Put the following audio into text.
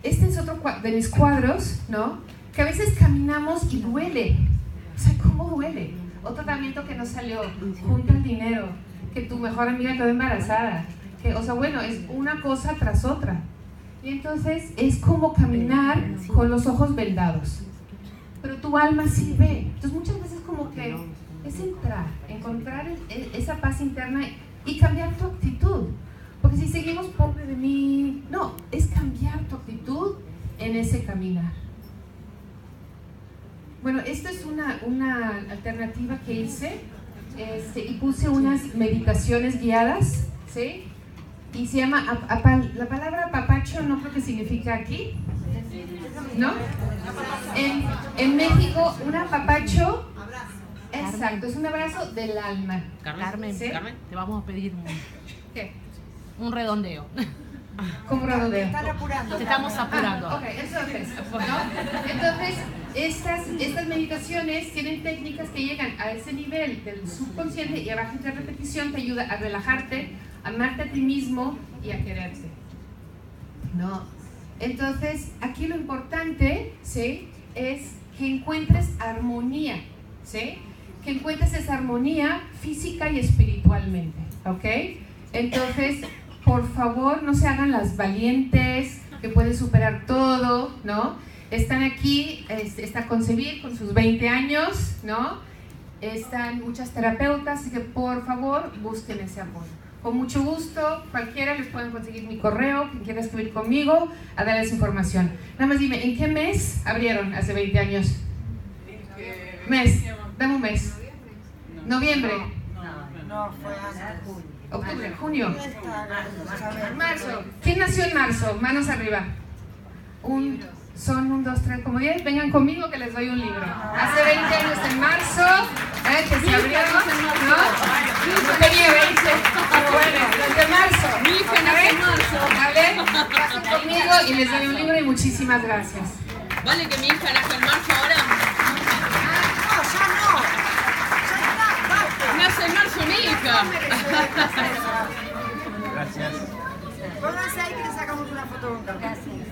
este es otro de mis cuadros, ¿no? Que a veces caminamos y duele. O sea, ¿cómo duele? Otro tratamiento que no salió, junta el dinero, que tu mejor amiga quedó embarazada. Que, o sea, bueno, es una cosa tras otra. Y entonces es como caminar con los ojos vendados. Pero tu alma sí ve. Entonces muchas veces como que es encontrar esa paz interna y cambiar tu actitud. Porque si seguimos pobre de mí, no, es cambiar tu actitud en ese caminar. Bueno, esta es una alternativa que hice y puse unas meditaciones guiadas, ¿sí? Y se llama, la palabra apapacho no creo que significa aquí, ¿no? En México, un apapacho, exacto, es un abrazo del alma. Carmen, ¿sí? Carmen, te vamos a pedir ¿Qué? un redondeo. ¿Cómo redondeo? Te estamos apurando. Ok, entonces, ¿no? Entonces, estas meditaciones tienen técnicas que llegan a ese nivel del subconsciente y a baja de repetición te ayuda a relajarte, a amarte a ti mismo y a quererte, ¿no? Entonces, aquí lo importante, ¿sí? Es que encuentres armonía, ¿sí? Que encuentres esa armonía física y espiritualmente, ¿ok? Entonces, por favor, no se hagan las valientes, que pueden superar todo, ¿no? Están aquí, está Concebir con sus 20 años, ¿no? Están muchas terapeutas, así que por favor, busquen ese apoyo. Con mucho gusto, cualquiera les pueden conseguir mi correo, quien quiera escribir conmigo, a darles información. Nada más dime, ¿en qué mes abrieron hace 20 años? Mes, dame un mes. ¿Noviembre? No, fue antes. Octubre, junio, marzo. ¿Quién nació en marzo? Manos arriba. Son 1, 2, 3, como 10. Vengan conmigo que les doy un libro. Hace 20 años en marzo, que se abrió, ¿no? No tenía 20, pero bueno, desde marzo. Mi hija nació en marzo. ¿Vale? Pasen conmigo y les doy un libro y muchísimas gracias. ¿Vale que mi hija nació en marzo ahora? No, ya no. Nace en marzo mi hija. Gracias. Pónganse ahí que le sacamos una foto. Gracias.